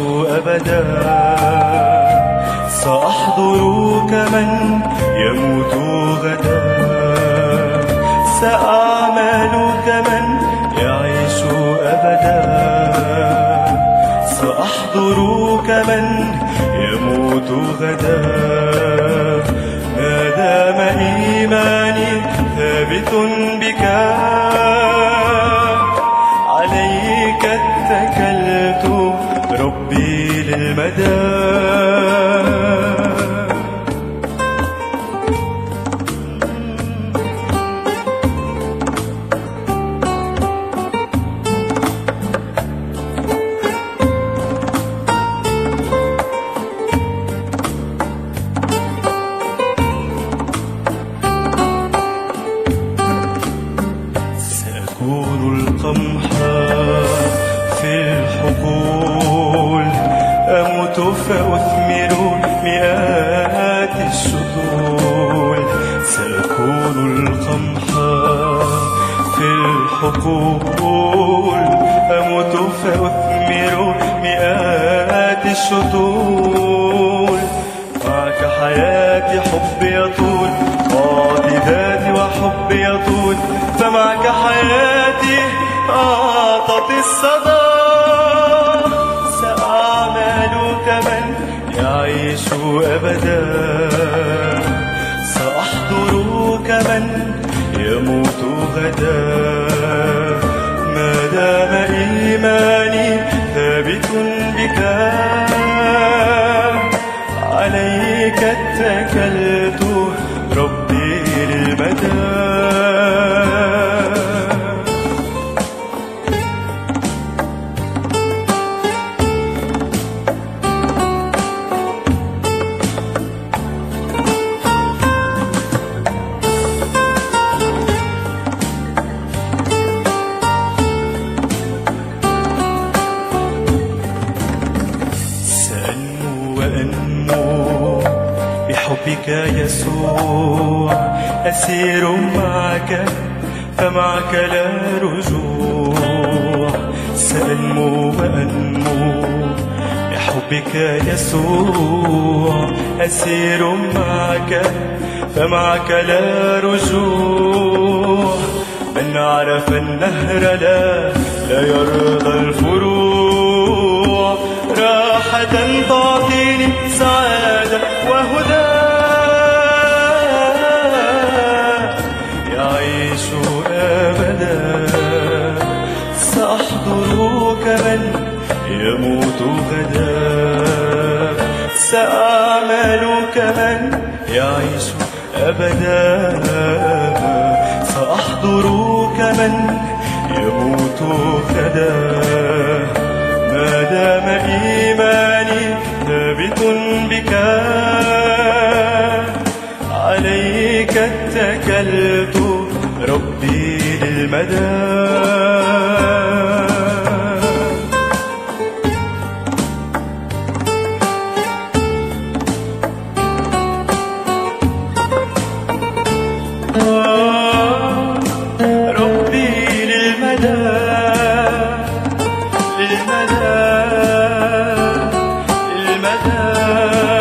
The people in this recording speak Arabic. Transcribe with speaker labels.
Speaker 1: أبدا، سأحضر كمن يموت غدا، سأعمل كمن يعيش أبدا، سأحضر كمن يموت غدا، ما دام إيماني ثابت بك، عليك اتكلت ربي للمدى. سأكون القمح في الحقول، أموت فأثمر مئات الشهور. سأكون القمح في الحقول، أموت فأثمر مئات الشهور. معك حياتي حبي يطول، أعطي ذاتي وحبي يطول، فمعك حياتي أعطت الصدى. سأعمل كمن يعيش أبدا، سأحضر كمن يموت غدا، ما دام إيماني ثابت بك، عليك اتكلت ربي للمدى. وأنمو بحبك يسوع، أسير معك فمعك لا رجوع. سأنمو وأنمو بحبك يسوع، أسير معك فمعك لا رجوع. من عرف النهر لا يرضى الفروع، راحة تعطيني سعادة وهدى، يعيش أبدا. سأحضر كمن يموت غدا، سأعمل كمن يعيش أبدا، سأحضر كمن يموت غدا، ما دام إيماني ثابت بك، عليك اتكلت ربي للمدى. ربي للمدى، للمدى، للمدى.